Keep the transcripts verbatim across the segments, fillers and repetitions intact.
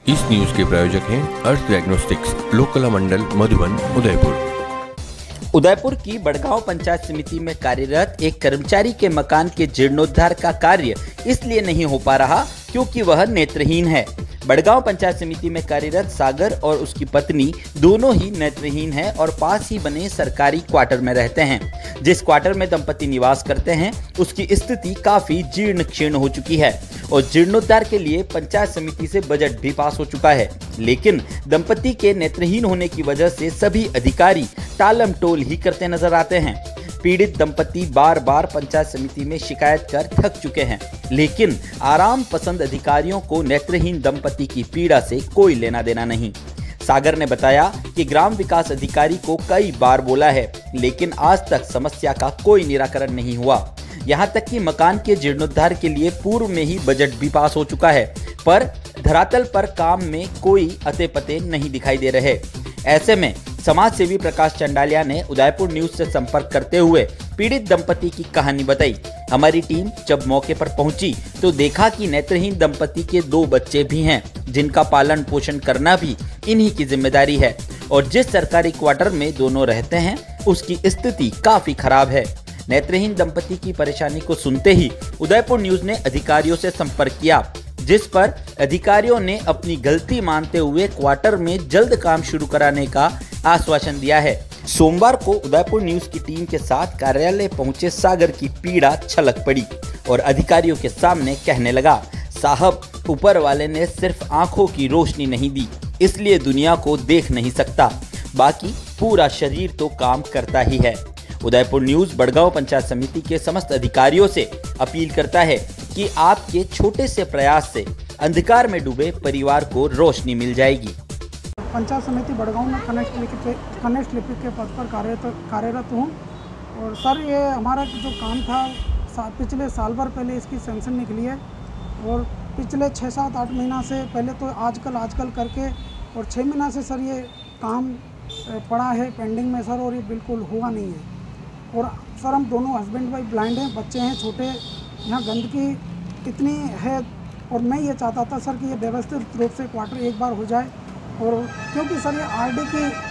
इस न्यूज के प्रायोजक हैं अर्थ डायग्नोस्टिक्स, लोकला मंडल, मधुबन, उदयपुर। उदयपुर की बड़गांव पंचायत समिति में कार्यरत एक कर्मचारी के मकान के जीर्णोद्धार का कार्य इसलिए नहीं हो पा रहा क्योंकि वह नेत्रहीन है। बड़गांव पंचायत समिति में कार्यरत सागर और उसकी पत्नी दोनों ही नेत्रहीन हैं और पास ही बने सरकारी क्वार्टर में रहते हैं। जिस क्वार्टर में दंपति निवास करते हैं उसकी स्थिति काफी जीर्ण क्षीर्ण हो चुकी है और जीर्णोद्धार के लिए पंचायत समिति से बजट भी पास हो चुका है, लेकिन दंपति के नेत्रहीन होने की वजह से सभी अधिकारी टालम टोल ही करते नजर आते हैं। पीड़ित दंपति बार बार पंचायत समिति में शिकायत कर थक चुके हैं, लेकिन आराम पसंद अधिकारियों को नेत्रहीन दंपति की पीड़ा से कोई लेना देना नहीं। सागर ने बताया कि ग्राम विकास अधिकारी को कई बार बोला है, लेकिन आज तक समस्या का कोई निराकरण नहीं हुआ। यहाँ तक कि मकान के जीर्णोद्धार के लिए पूर्व में ही बजट भी पास हो चुका है, पर धरातल पर काम में कोई अते पते नहीं दिखाई दे रहे। ऐसे में समाज सेवी प्रकाश चंडालिया ने उदयपुर न्यूज से संपर्क करते हुए पीड़ित दंपति की कहानी बताई। हमारी टीम जब मौके पर पहुंची तो देखा कि नेत्रहीन दंपति के दो बच्चे भी हैं, जिनका पालन पोषण करना भी इन्हीं की जिम्मेदारी है और जिस सरकारी क्वार्टर में दोनों रहते हैं उसकी स्थिति काफी खराब है। नेत्रहीन दंपति की परेशानी को सुनते ही उदयपुर न्यूज ने अधिकारियों से संपर्क किया, जिस पर अधिकारियों ने अपनी गलती मानते हुए क्वार्टर में जल्द काम शुरू कराने का आश्वासन दिया है। सोमवार को उदयपुर न्यूज की टीम के साथ कार्यालय पहुंचे सागर की पीड़ा छलक पड़ी और अधिकारियों के सामने कहने लगा, साहब ऊपर वाले ने सिर्फ आंखों की रोशनी नहीं दी, इसलिए दुनिया को देख नहीं सकता, बाकी पूरा शरीर तो काम करता ही है। उदयपुर न्यूज बड़गांव पंचायत समिति के समस्त अधिकारियों से अपील करता है कि आपके छोटे से प्रयास से अंधकार में डूबे परिवार को रोशनी मिल जाएगी। पंचायत समिति बड़गांव में कनिष्ठ लिपिक कनिष्ठ लिपिक के पद पर कार्यरत कार्यरत हूँ और सर ये हमारा जो काम था पिछले साल भर पहले इसकी सेंक्शन निकली है और पिछले छः सात आठ महीना से पहले तो आजकल आजकल करके और छः महीना से सर ये काम पड़ा है पेंडिंग में सर, और ये बिल्कुल हुआ नहीं है। और सर हम दोनों हस्बैंड वाइफ ब्लाइंड हैं, बच्चे हैं छोटे, यहाँ गंदगी इतनी है और मैं ये चाहता था सर कि ये व्यवस्थित रूप से क्वार्टर एक बार हो जाए। और क्योंकि सर ये आरडी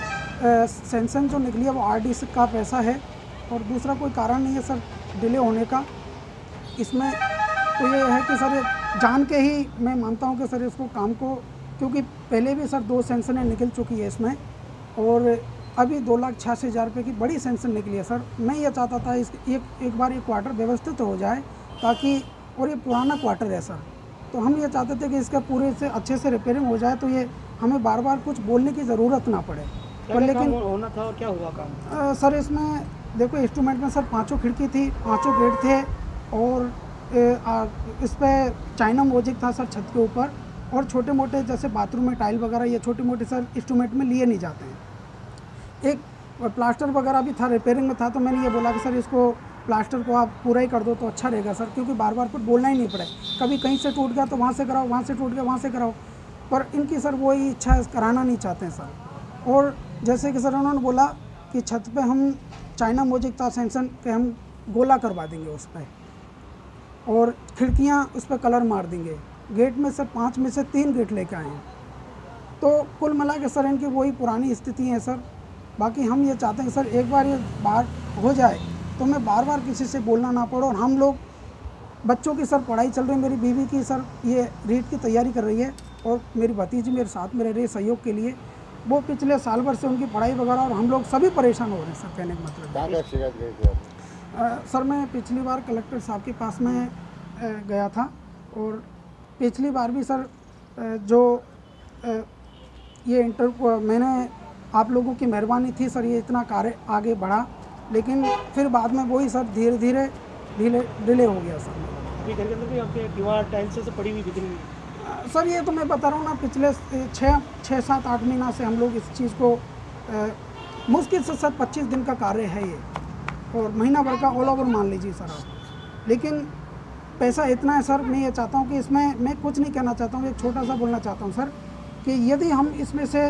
की सेंक्शन जो निकली है वो आरडी का पैसा है और दूसरा कोई कारण नहीं है सर डिले होने का इसमें। तो ये है कि सर ये जान के ही मैं मानता हूँ कि सर इसको काम को, क्योंकि पहले भी सर दो सेंक्शनें निकल चुकी है इसमें और अभी दो लाख छियासी हज़ार रुपये की बड़ी सेंक्शन निकली है सर। मैं ये चाहता था इस एक एक बार ये क्वार्टर व्यवस्थित हो जाए ताकि, और ये पुराना क्वार्टर है सर, तो हम ये चाहते थे कि इसका पूरे से अच्छे से रिपेयरिंग हो जाए तो ये हमें बार बार कुछ बोलने की ज़रूरत ना पड़े। पर लेकिन होना था, क्या हुआ काम? आ, सर इसमें देखो इंस्ट्रूमेंट में सर पांचों खिड़की थी, पांचों गेट थे और ए, आ, इस पर चाइना मोजिक था सर छत के ऊपर, और छोटे मोटे जैसे बाथरूम में टाइल वगैरह ये छोटे मोटे सर इंस्ट्रूमेंट में लिए नहीं जाते हैं। एक प्लास्टर वगैरह भी था, रिपेयरिंग में था, तो मैंने ये बोला कि सर इसको प्लास्टर को आप पूरा ही कर दो तो अच्छा रहेगा सर, क्योंकि बार बार कुछ बोलना ही नहीं पड़े, कभी कहीं से टूट गया तो वहाँ से कराओ, वहाँ से टूट गया वहाँ से कराओ, पर इनकी सर वही इच्छा है, कराना नहीं चाहते हैं सर। और जैसे कि सर उन्होंने बोला कि छत पे हम चाइना मोजिक था सेंक्शन के हम गोला करवा देंगे उस पर और खिड़कियाँ उस पर कलर मार देंगे, गेट में सर पाँच में से तीन गेट लेके आए हैं, तो कुल मिला के सर इनकी वही पुरानी स्थिति है सर। बाकी हम ये चाहते हैं सर एक बार ये बात हो जाए तो मैं बार बार किसी से बोलना ना पड़े। और हम लोग बच्चों की सर पढ़ाई चल रही है, मेरी बीवी की सर ये रीट की तैयारी कर रही है और मेरी भतीजी मेरे साथ में रह रही है सहयोग के लिए, वो पिछले साल भर से उनकी पढ़ाई वगैरह, और हम लोग सभी परेशान हो रहे हैं सर। कहने का मतलब सर मैं पिछली बार कलेक्टर साहब के पास में गया था और पिछली बार भी सर जो ये इंटर मैंने आप लोगों की मेहरबानी थी सर ये इतना कार्य आगे बढ़ा, लेकिन फिर बाद में वही सर धीरे धीरे डिले डिले हो गया सर। घर के अंदर भी आपके दीवार टाइल्स से पड़ी हुई बिखरी हुई सर, ये तो मैं बता रहा हूँ ना, पिछले छः छः सात आठ महीना से हम लोग इस चीज़ को मुश्किल से सर पच्चीस दिन का कार्य है ये और महीना भर का ऑल ओवर मान लीजिए सर आप, लेकिन पैसा इतना है सर। मैं ये चाहता हूँ कि इसमें मैं कुछ नहीं कहना चाहता हूँ, एक छोटा सा बोलना चाहता हूँ सर कि यदि हम इसमें से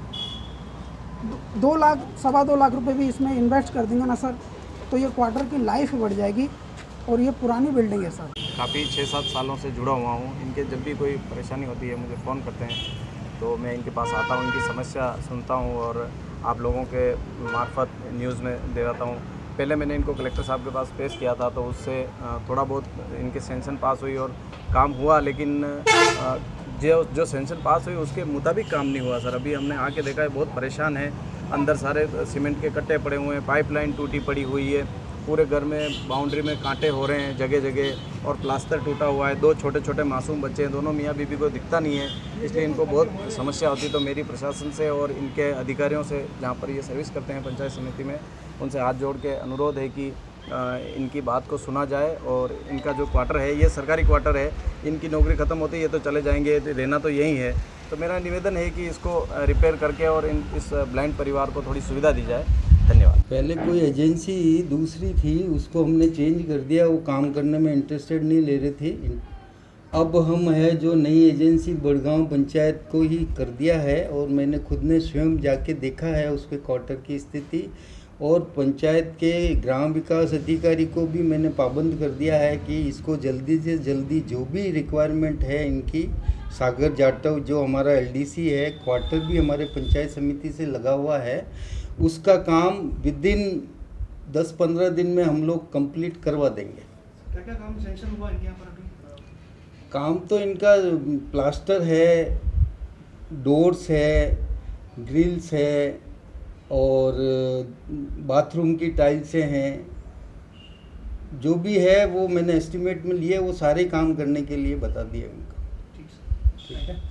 दो लाख सवा दो लाख रुपए भी इसमें इन्वेस्ट कर देंगे ना सर, तो ये क्वार्टर की लाइफ बढ़ जाएगी और ये पुरानी बिल्डिंग है सर। काफ़ी छः सात सालों से जुड़ा हुआ हूँ, इनके जब भी कोई परेशानी होती है मुझे फ़ोन करते हैं तो मैं इनके पास आता हूँ, इनकी समस्या सुनता हूँ और आप लोगों के मार्फत न्यूज़ में दे देता हूँ। पहले मैंने इनको कलेक्टर साहब के पास पेश किया था, तो उससे थोड़ा बहुत इनके सेंक्शन पास हुई और काम हुआ, लेकिन जो जो सेंक्शन पास हुई उसके मुताबिक काम नहीं हुआ सर। अभी हमने आके देखा है, बहुत परेशान है। अंदर सारे सीमेंट के कट्टे पड़े हुए हैं, पाइपलाइन टूटी पड़ी हुई है, पूरे घर में बाउंड्री में कांटे हो रहे हैं जगह जगह, और प्लास्टर टूटा हुआ है। दो छोटे छोटे मासूम बच्चे हैं, दोनों मियाँ बीबी को दिखता नहीं है, इसलिए इनको बहुत समस्या होती है। तो मेरी प्रशासन से और इनके अधिकारियों से, जहाँ पर ये सर्विस करते हैं पंचायत समिति में, उनसे हाथ जोड़ के अनुरोध है कि आ, इनकी बात को सुना जाए। और इनका जो क्वार्टर है, ये सरकारी क्वार्टर है, इनकी नौकरी ख़त्म होती है तो चले जाएंगे, रहना तो यही है। तो मेरा निवेदन है कि इसको रिपेयर करके और इन इस ब्लाइंड परिवार को थोड़ी सुविधा दी जाए। धन्यवाद। पहले कोई एजेंसी दूसरी थी, उसको हमने चेंज कर दिया, वो काम करने में इंटरेस्टेड नहीं ले रहे थे। अब हम है जो नई एजेंसी बड़गांव पंचायत को ही कर दिया है, और मैंने खुद ने स्वयं जाके देखा है उसके क्वार्टर की स्थिति, और पंचायत के ग्राम विकास अधिकारी को भी मैंने पाबंद कर दिया है कि इसको जल्दी से जल्दी जो भी रिक्वायरमेंट है इनकी, सागर जाटव जो हमारा एलडीसी है, क्वार्टर भी हमारे पंचायत समिति से लगा हुआ है, उसका काम विद इन दस पंद्रह दिन में हम लोग कंप्लीट करवा देंगे। क्या क्या काम सेंक्शन हुआ इनके यहाँ पर अभी? काम तो इनका प्लास्टर है, डोर्स है, ग्रिल्स है, और बाथरूम की टाइल्सें हैं, जो भी है वो मैंने एस्टिमेट में लिए, वो सारे काम करने के लिए बता दिए उनको। ठीक है।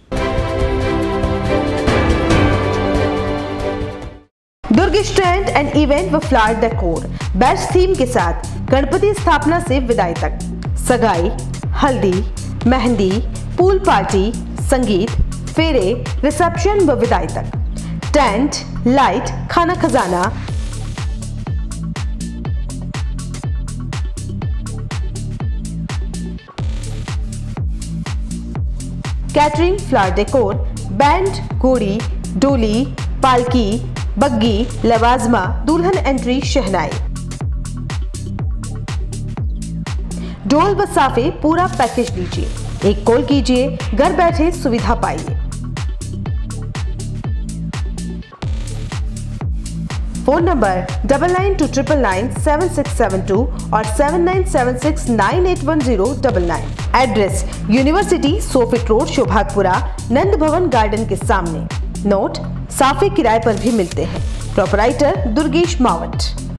दुर्ग स्टैंड एंड इवेंट व फ्लावर डेकोर बेस्ट थीम के साथ गणपति स्थापना से विदाई तक, सगाई, हल्दी, मेहंदी, पूल पार्टी, संगीत, फेरे, रिसेप्शन व विदाई तक, टेंट, लाइट, खाना खजाना, कैटरिंग, फ्लावर डेकोर, बैंड, घोड़ी, डोली, पालकी, बग्गी, लवाजमा, दुल्हन एंट्री, शहनाई, ढोल व साफे, पूरा पैकेज लीजिए। एक कॉल कीजिए, घर बैठे सुविधा पाइए। Phone number double nine two triple nine seven six seven two और seven nine seven six nine eight one zero double nine. Address university, सोफिट रोड, शोभागपुरा, नंद भवन गार्डन के सामने। नोट, साफे किराए पर भी मिलते हैं। प्रोपराइटर दुर्गेश मावट।